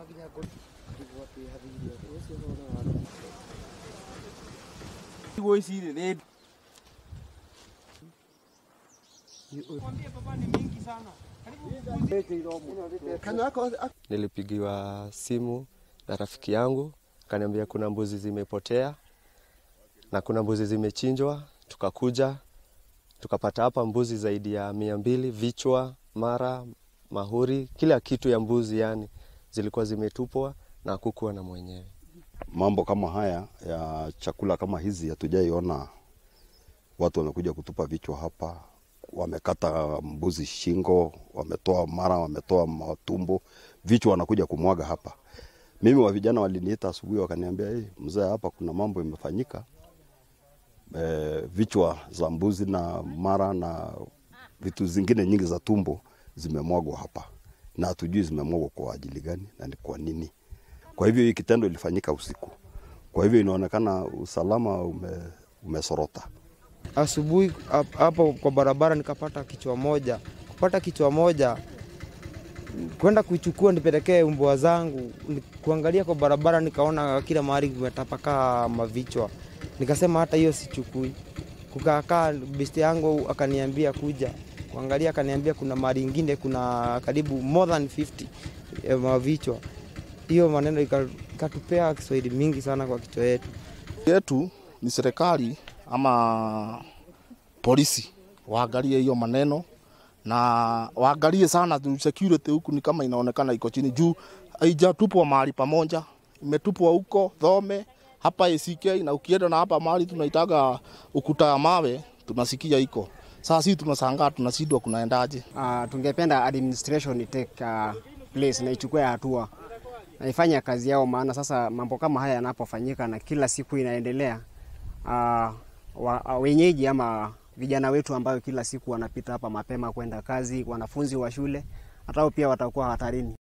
Nilipigiwa simu na rafiki yangu, akaniambia kuna mbuzi zimepotea na kuna mbuzi zimechinjwa. Tukakuja, tukapata hapa mbuzi zaidi ya 200, vichwa, mara, mahuri, kila kitu ya mbuzi yani zilikuwa zimetupwa na hakukuwa na mwenyewe. Mambo kama haya ya chakula kama hizi hatujaiona. Watu wamekuja kutupa vichwa hapa, wamekata mbuzi shingo, wametoa mara, wametoa matumbo, vichwa wanakuja kumwaga hapa. Mimi wa vijana waliniita asubuhi wakaniambia, mzee, hapa kuna mambo imefanyika. Vichwa za mbuzi na mara na vitu zingine nyingi za tumbo zimemwagwa hapa. Na hatujui zimemwagwa kwa ajili gani na ni kwa nini. Kwa hivyo hii kitendo ilifanyika usiku. Kwa hivyo inaonekana usalama umesorota. Asubuhi hapo kwa barabara nikapata kichwa moja. Kupata kichwa moja, kwenda kuichukua nipelekee mbwa zangu. Kuangalia kwa barabara nikaona kila mahali kumetapakaa mavichwa. Nikasema hata hiyo sichukui. Kukaa besti yangu akaniambia kuja. Kuangalia akaniambia kuna mahali nyingine kuna karibu more than 50 mavichwa. Hiyo maneno ikatupea Kiswahili mingi sana kwa kichwa yetu. Yetu ni serikali ama polisi waangalie hiyo maneno na waangalie sana security huku ni kama inaonekana iko chini juu haijatupwa mahali pamoja, imetupwa huko Thome hapa ACK na ukienda na hapa mahali tunaitaga ukuta mawe tunasikia iko. Sasa sisi tunashangaa tunashindwa kunaendaje. Tungependa administration take place na ichukue hatua na ifanye kazi yao, maana sasa mambo kama haya yanapofanyika na kila siku inaendelea, wenyeji ama vijana wetu ambao kila siku wanapita hapa mapema kwenda kazi, wanafunzi wa shule, hata pia watakuwa hatarini.